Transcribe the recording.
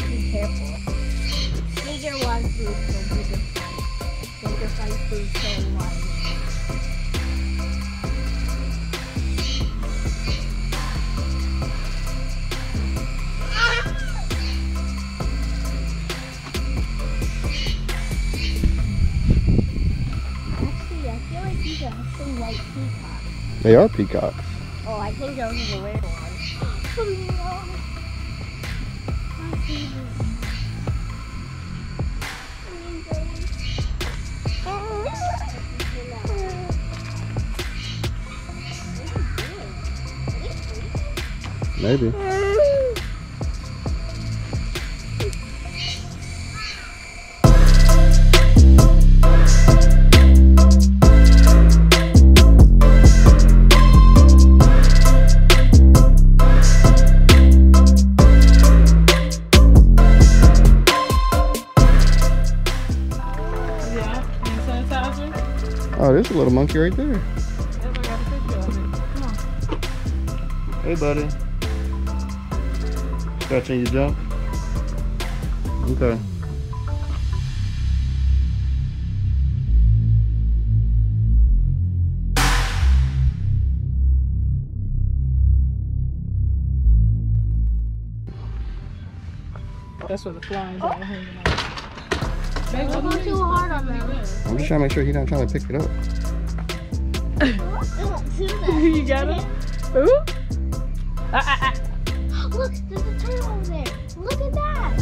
Be careful. Bigger one food, so bigger fight. Bigger fight food, so one. Actually, I feel like these are some white peacocks. They are peacocks. Oh, I think those are the red ones. Maybe. Oh, there's a little monkey right there. Yep, I got a picture of it. Come on. Hey, buddy. Scratching your junk? Okay. That's where the flies are hanging out. Don't go too hard on them. I'm just trying to make sure he's not trying to pick it up. You got it? Ooh. Look, there's a turtle over there. Look at that.